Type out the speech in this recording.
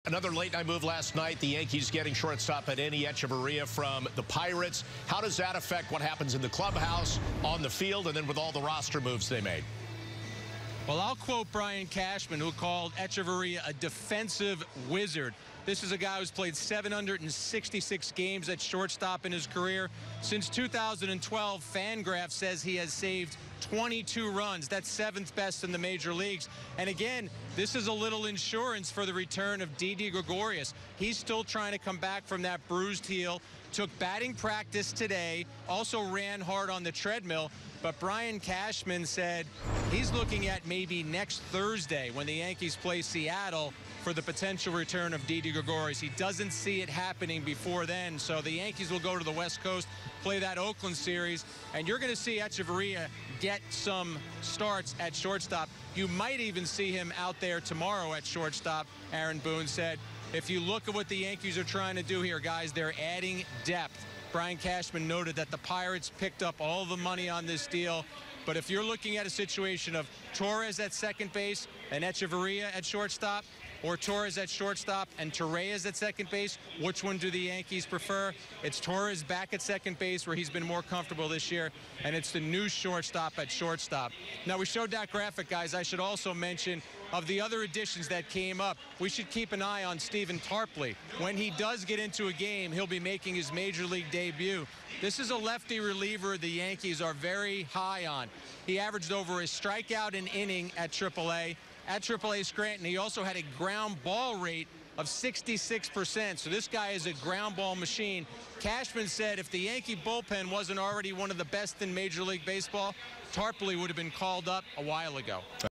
Another late-night move last night, the Yankees getting shortstop Adeiny Echeverria from the Pirates. How does that affect what happens in the clubhouse, on the field, and then with all the roster moves they made? Well, I'll quote Brian Cashman, who called Echeverria a defensive wizard. This is a guy who's played 766 games at shortstop in his career. Since 2012, Fangraph says he has saved 22 runs. That's seventh best in the major leagues. And again, this is a little insurance for the return of Didi Gregorius. He's still trying to come back from that bruised heel. Took batting practice today, also ran hard on the treadmill. But Brian Cashman said he's looking at maybe next Thursday when the Yankees play Seattle for the potential return of Didi Gregorius. He doesn't see it happening before then. So the Yankees will go to the West Coast, play that Oakland series, and you're going to see Echeverria get some starts at shortstop. You might even see him out there tomorrow at shortstop, Aaron Boone said. If you look at what the Yankees are trying to do here, guys, they're adding depth. Brian Cashman noted that the Pirates picked up all the money on this deal. But if you're looking at a situation of Torres at second base and Echeverria at shortstop, or Torres at shortstop and Torres at second base, which one do the Yankees prefer? It's Torres back at second base, where he's been more comfortable this year, and it's the new shortstop at shortstop. Now, we showed that graphic, guys. I should also mention, of the other additions that came up, we should keep an eye on Stephen Tarpley. When he does get into a game, he'll be making his major league debut. This is a lefty reliever the Yankees are very high on. He averaged over a strikeout an inning at AAA. At AAA Scranton, he also had a ground ball rate of 66%. So this guy is a ground ball machine. Cashman said if the Yankee bullpen wasn't already one of the best in Major League Baseball, Tarpley would have been called up a while ago.